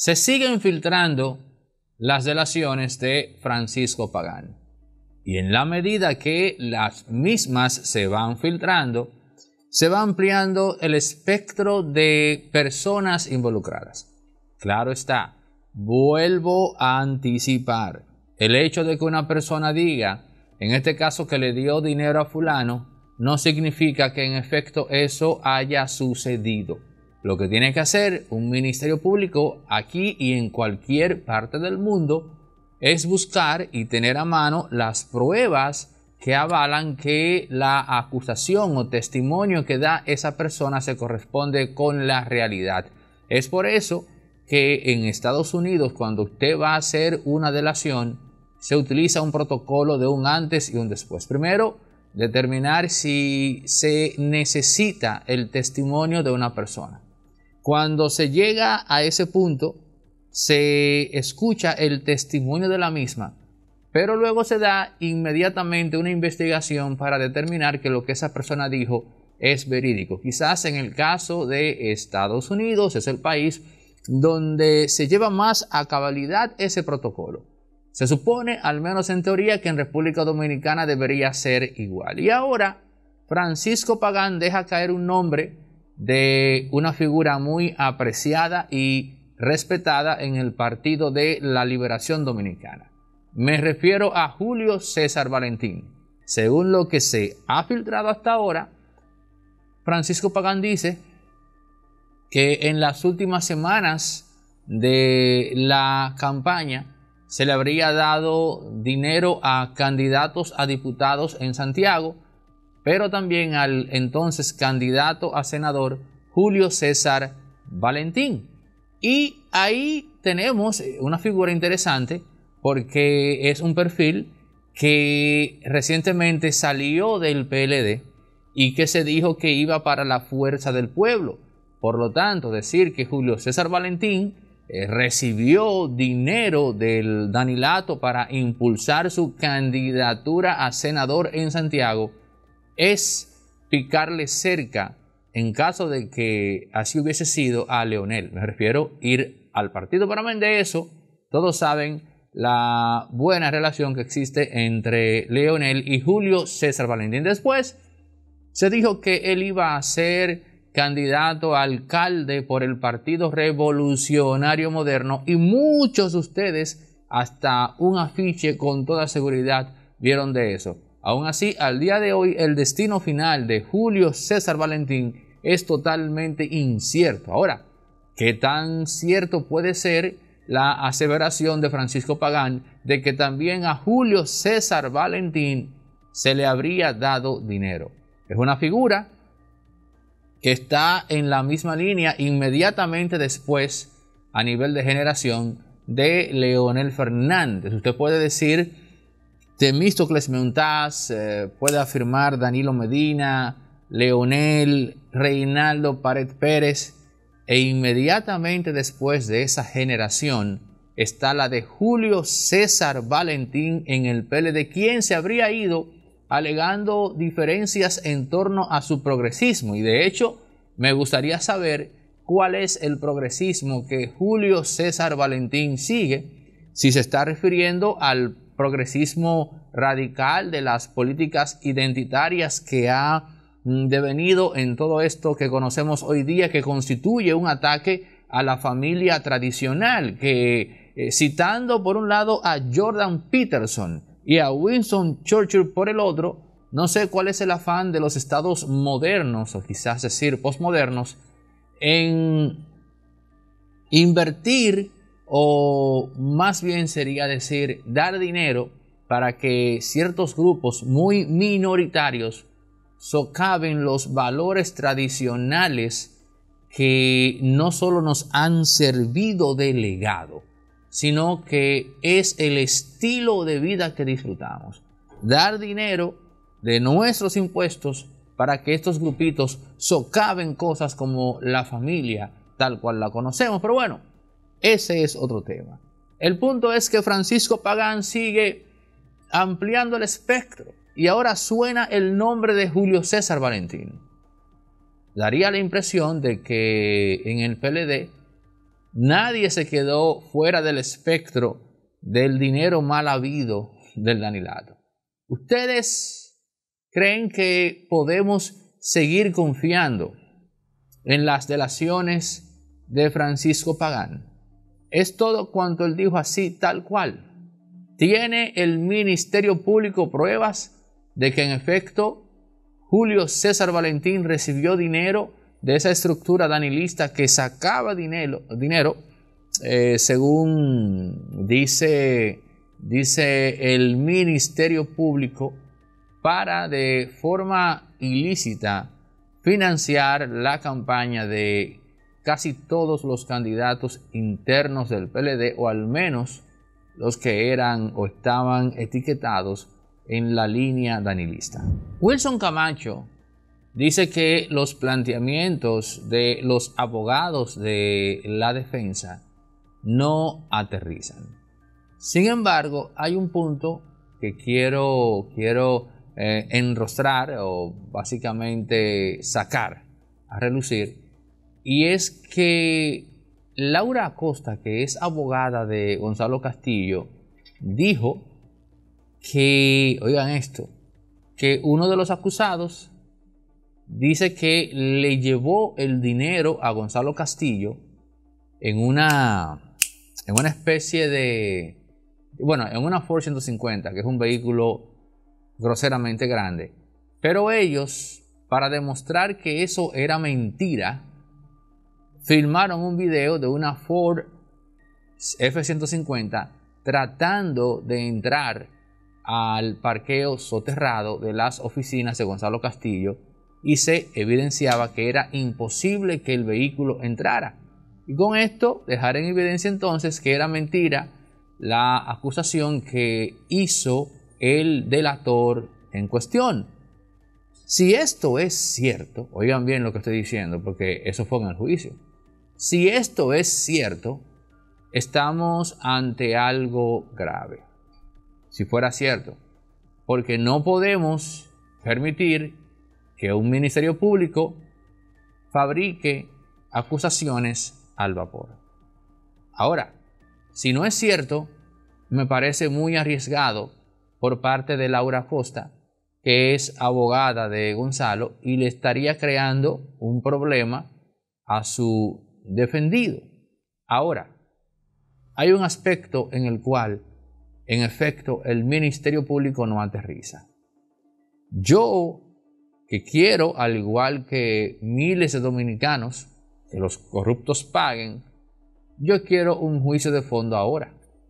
se siguen filtrando las delaciones de Francisco Pagán. Y en la medida que las mismas se van filtrando, se va ampliando el espectro de personas involucradas. Claro está, vuelvo a anticipar, el hecho de que una persona diga, en este caso que le dio dinero a fulano, no significa que en efecto eso haya sucedido. Lo que tiene que hacer un ministerio público aquí y en cualquier parte del mundo es buscar y tener a mano las pruebas que avalan que la acusación o testimonio que da esa persona se corresponde con la realidad. Es por eso que en Estados Unidos, cuando usted va a hacer una delación, se utiliza un protocolo de un antes y un después. Primero, determinar si se necesita el testimonio de una persona. Cuando se llega a ese punto, se escucha el testimonio de la misma, pero luego se da inmediatamente una investigación para determinar que lo que esa persona dijo es verídico. Quizás en el caso de Estados Unidos es el país donde se lleva más a cabalidad ese protocolo. Se supone, al menos en teoría, que en República Dominicana debería ser igual. Y ahora Francisco Pagán deja caer un nombre de una figura muy apreciada y respetada en el Partido de la Liberación Dominicana. Me refiero a Julio César Valentín. Según lo que se ha filtrado hasta ahora, Francisco Pagán dice que en las últimas semanas de la campaña se le habría dado dinero a candidatos a diputados en Santiago, pero también al entonces candidato a senador Julio César Valentín. Y ahí tenemos una figura interesante, porque es un perfil que recientemente salió del PLD y que se dijo que iba para la Fuerza del Pueblo. Por lo tanto, decir que Julio César Valentín recibió dinero del Danilato para impulsar su candidatura a senador en Santiago es picarle cerca, en caso de que así hubiese sido, a Leonel. Me refiero a ir al partido. Para amén de eso, todos saben la buena relación que existe entre Leonel y Julio César Valentín. Después se dijo que él iba a ser candidato a alcalde por el Partido Revolucionario Moderno, y muchos de ustedes hasta un afiche con toda seguridad vieron de eso. Aún así, al día de hoy, el destino final de Julio César Valentín es totalmente incierto. Ahora, ¿qué tan cierto puede ser la aseveración de Francisco Pagán de que también a Julio César Valentín se le habría dado dinero? Es una figura que está en la misma línea inmediatamente después, a nivel de generación, de Leonel Fernández. Usted puede decir Temístocles Montaz, puede afirmar Danilo Medina, Leonel, Reinaldo Pared Pérez, e inmediatamente después de esa generación está la de Julio César Valentín en el PLD, quien se habría ido alegando diferencias en torno a su progresismo. Y de hecho, me gustaría saber cuál es el progresismo que Julio César Valentín sigue, si se está refiriendo al progresismo radical de las políticas identitarias que ha devenido en todo esto que conocemos hoy día, que constituye un ataque a la familia tradicional, que citando por un lado a Jordan Peterson y a Winston Churchill por el otro, no sé cuál es el afán de los estados modernos, o quizás decir postmodernos, en invertir, o más bien sería decir dar dinero para que ciertos grupos muy minoritarios socaven los valores tradicionales que no solo nos han servido de legado, sino que es el estilo de vida que disfrutamos. Dar dinero de nuestros impuestos para que estos grupitos socaven cosas como la familia tal cual la conocemos. Pero bueno, ese es otro tema. El punto es que Francisco Pagán sigue ampliando el espectro y ahora suena el nombre de Julio César Valentín. Daría la impresión de que en el PLD Nadie se quedó fuera del espectro del dinero mal habido del Danilato. ¿Ustedes creen que podemos seguir confiando en las delaciones de Francisco Pagán? Es todo cuanto él dijo así, tal cual. ¿Tiene el Ministerio Público pruebas de que en efecto Julio César Valentín recibió dinero de esa estructura danilista que sacaba dinero, según dice el Ministerio Público, para de forma ilícita financiar la campaña de casi todos los candidatos internos del PLD, o al menos los que eran o estaban etiquetados en la línea danilista? Wilson Camacho dice que los planteamientos de los abogados de la defensa no aterrizan. Sin embargo, hay un punto que quiero enrostrar o básicamente sacar a relucir, y es que Laura Acosta, que es abogada de Gonzalo Castillo, dijo que, oigan esto, que uno de los acusados dice que le llevó el dinero a Gonzalo Castillo en una especie de, en una Ford 150, que es un vehículo groseramente grande. Pero ellos, para demostrar que eso era mentira, filmaron un video de una Ford F-150 tratando de entrar al parqueo soterrado de las oficinas de Gonzalo Castillo, y se evidenciaba que era imposible que el vehículo entrara. Y con esto dejar en evidencia entonces que era mentira la acusación que hizo el delator en cuestión. Si esto es cierto, oigan bien lo que estoy diciendo, porque eso fue en el juicio. Si esto es cierto, estamos ante algo grave. Si fuera cierto, porque no podemos permitir que un ministerio público fabrique acusaciones al vapor. Ahora, si no es cierto, me parece muy arriesgado por parte de Laura Acosta, que es abogada de Gonzalo, y le estaría creando un problema a su defendido. Ahora, hay un aspecto en el cual, en efecto, el Ministerio Público no aterriza. Yo, que quiero, al igual que miles de dominicanos, que los corruptos paguen, yo quiero un juicio de fondo ahora.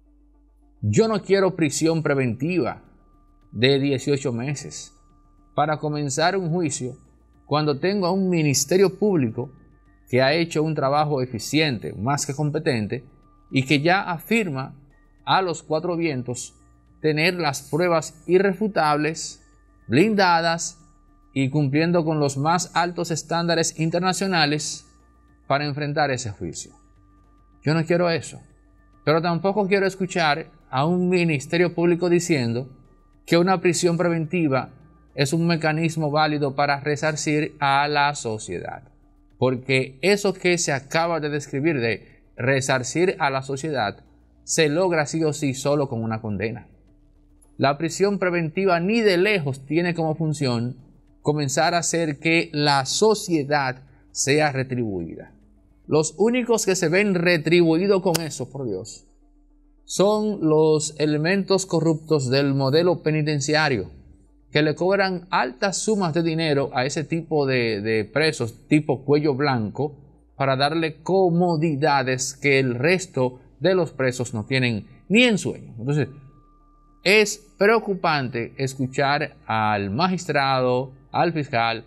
Yo no quiero prisión preventiva de 18 meses para comenzar un juicio cuando tengo a un Ministerio Público que ha hecho un trabajo eficiente, más que competente, y que ya afirma a los cuatro vientos tener las pruebas irrefutables, blindadas y cumpliendo con los más altos estándares internacionales para enfrentar ese juicio. Yo no quiero eso, pero tampoco quiero escuchar a un Ministerio Público diciendo que una prisión preventiva es un mecanismo válido para resarcir a la sociedad, porque eso que se acaba de describir de resarcir a la sociedad se logra sí o sí solo con una condena. La prisión preventiva ni de lejos tiene como función comenzar a hacer que la sociedad sea retribuida. Los únicos que se ven retribuidos con eso, por Dios, son los elementos corruptos del modelo penitenciario, que le cobran altas sumas de dinero a ese tipo de presos tipo cuello blanco para darle comodidades que el resto de los presos no tienen ni en sueño. Entonces, es preocupante escuchar al magistrado, al fiscal,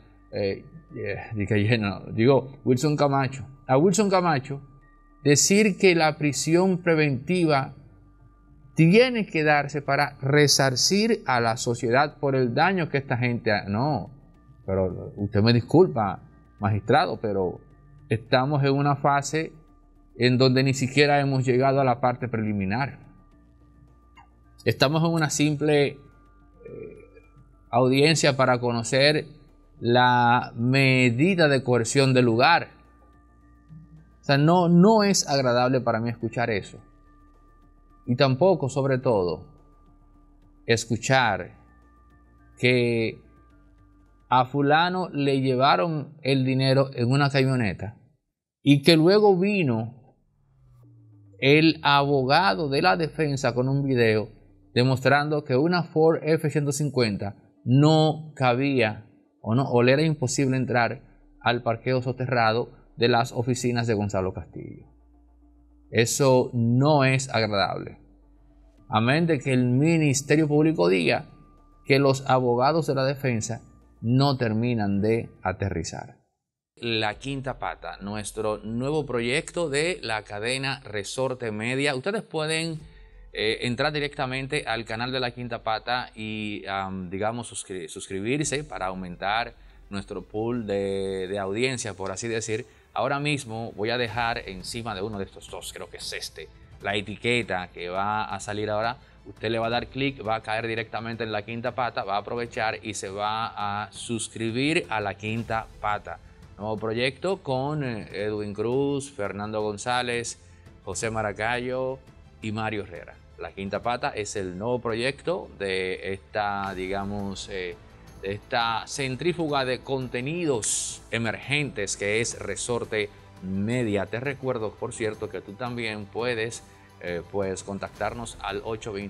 Wilson Camacho, a Wilson Camacho decir que la prisión preventiva tiene que darse para resarcir a la sociedad por el daño que esta gente ha... No, pero usted me disculpa, magistrado, pero estamos en una fase en donde ni siquiera hemos llegado a la parte preliminar. Estamos en una simple audiencia para conocer la medida de coerción del lugar. O sea, no es agradable para mí escuchar eso. Y tampoco, sobre todo, escuchar que a fulano le llevaron el dinero en una camioneta y que luego vino el abogado de la defensa con un video demostrando que una Ford F-150 no cabía o le era imposible entrar al parqueo soterrado de las oficinas de Gonzalo Castillo. Eso no es agradable. Amén de que el Ministerio Público diga que los abogados de la defensa no terminan de aterrizar. La Quinta Pata, nuestro nuevo proyecto de la cadena Resorte Media. Ustedes pueden entrar directamente al canal de La Quinta Pata y digamos suscribirse para aumentar nuestro pool de audiencia, por así decir. Ahora mismo voy a dejar encima de uno de estos dos, creo que es este, la etiqueta que va a salir ahora. Usted le va a dar clic, va a caer directamente en La Quinta Pata, va a aprovechar y se va a suscribir a La Quinta Pata. Nuevo proyecto con Edwin Cruz, Fernando González, José Maracayo y Mario Herrera. La Quinta Pata es el nuevo proyecto de esta, digamos, esta centrífuga de contenidos emergentes que es Resorte Media. Te recuerdo, por cierto, que tú también puedes contactarnos al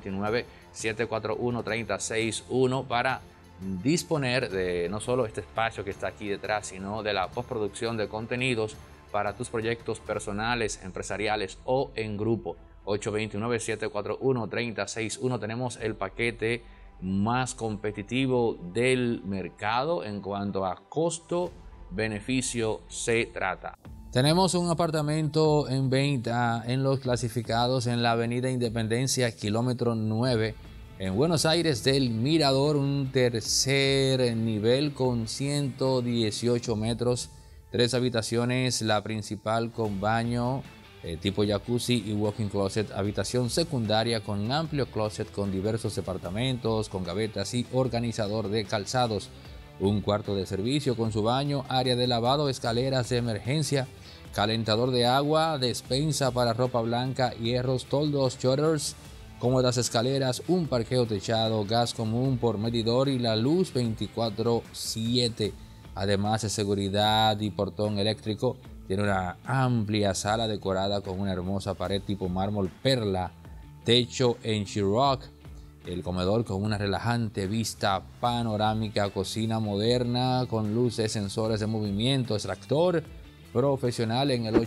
829-741-3061 para disponer de no solo este espacio que está aquí detrás, sino de la postproducción de contenidos para tus proyectos personales, empresariales o en grupo. 829-741-3061. Tenemos el paquete más competitivo del mercado en cuanto a costo-beneficio se trata. Tenemos un apartamento en venta en los clasificados en la avenida Independencia, kilómetro 9, en Buenos Aires del Mirador, un tercer nivel con 118 metros, 3 habitaciones, la principal con baño tipo jacuzzi y walk-in closet, habitación secundaria con amplio closet con diversos departamentos, con gavetas y organizador de calzados, un cuarto de servicio con su baño, área de lavado, escaleras de emergencia, calentador de agua, despensa para ropa blanca, hierros, toldos, shutters, cómodas escaleras, un parqueo techado, gas común por medidor y la luz 24/7, además de seguridad y portón eléctrico. Tiene una amplia sala decorada con una hermosa pared tipo mármol perla, techo en Sheetrock, el comedor con una relajante vista panorámica, cocina moderna con luces, sensores de movimiento, extractor profesional en el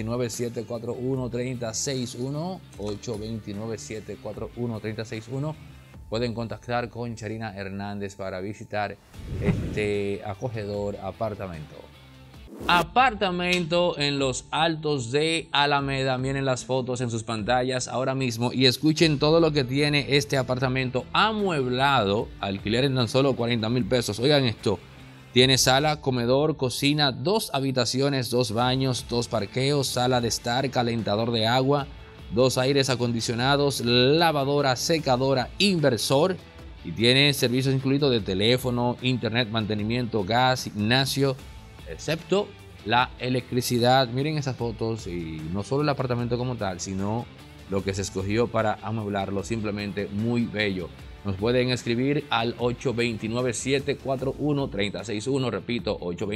829-741-3061, 829-741-3061. Pueden contactar con Charina Hernández para visitar este acogedor apartamento. Apartamento en los Altos de Alameda. Miren las fotos en sus pantallas ahora mismo y escuchen todo lo que tiene este apartamento amueblado. Alquiler en tan solo 40,000 pesos. Oigan esto. Tiene sala, comedor, cocina, 2 habitaciones, 2 baños, 2 parqueos, sala de estar, calentador de agua, 2 aires acondicionados, lavadora, secadora, inversor. Y tiene servicios incluidos de teléfono, internet, mantenimiento, gas, gimnasio, excepto la electricidad. Miren esas fotos y no solo el apartamento como tal, sino lo que se escogió para amueblarlo, simplemente muy bello. Nos pueden escribir al 829-741-3061, repito,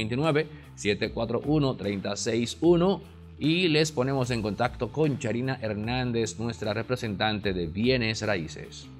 829-741-3061 y les ponemos en contacto con Charina Hernández, nuestra representante de bienes raíces.